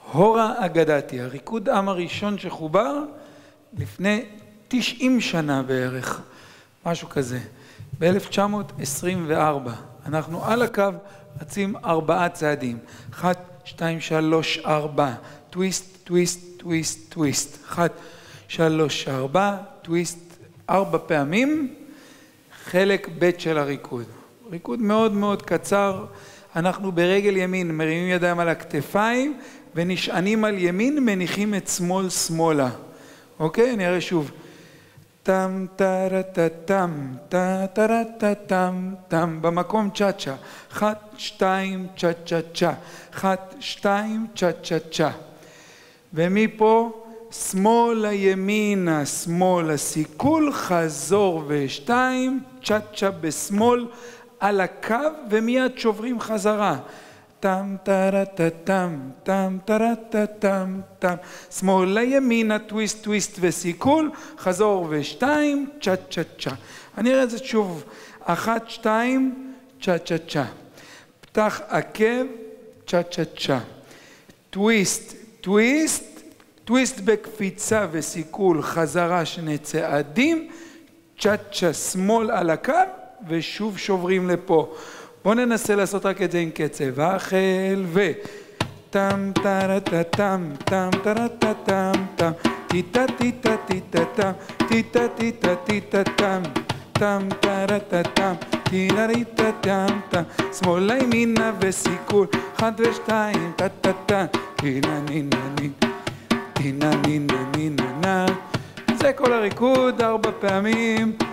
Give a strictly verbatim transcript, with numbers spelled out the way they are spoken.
הורה אגדתי, הריקוד עם הראשון שחובר לפני תשעים שנה בערך, משהו כזה, ב-אלף תשע מאות עשרים וארבע. אנחנו על הקו רצים ארבעה צעדים, אחת, שתיים, שלוש, ארבע, טוויסט, טוויסט, טוויסט, טוויסט, אחת, שלוש, ארבע, טוויסט, ארבע פעמים, חלק ב' של הריקוד. ריקוד מאוד מאוד קצר, אנחנו ברגל ימין מרימים ידיים על הכתפיים ונשענים על ימין, מניחים את שמאל שמאלה. אוקיי? נראה שוב. טם טרטטם, טרטטם, טם, במקום צ'ה צ'ה. אחת, שתיים, צ'ה צ'ה צ'ה. אחת, שתיים, צ'ה צ'ה צ'ה. ומפה שמאלה ימינה, שמאלה סיכול, חזור ושתיים, צ'ה צ'ה בשמאל על הקו ומיד שוברים חזרה. טם טרטטם, טם טרטטם, טם. שמאלה ימינה, טוויסט, טוויסט וסיכול, חזור ושתיים, צ'ה צ'ה צ'ה. אני אראה את זה שוב. אחת, שתיים, צ'ה צ'ה צ'ה. פתח עקב, צ'ה צ'ה צ'ה. טוויסט, טוויסט, טוויסט בקפיצה וסיכול, חזרה שני צעדים, צ'ה צ'ה שמאל על הקו ושוב שוברים לפה. בואו ננסה לעשות רק את זה עם קצב. החל ו... טם טרטטם, טם טרטטם, טם טיטה טיטה טיטה טם, טיטה טיטה טיטה טם, טם טרטטם, טינה ריטה טם, טם, שמאלה ימינה וסיכול, אחת ושתיים, טה טה טה, טינה נינה נינה, טינה נינה נינה נה. זה כל הריקוד, ארבע פעמים.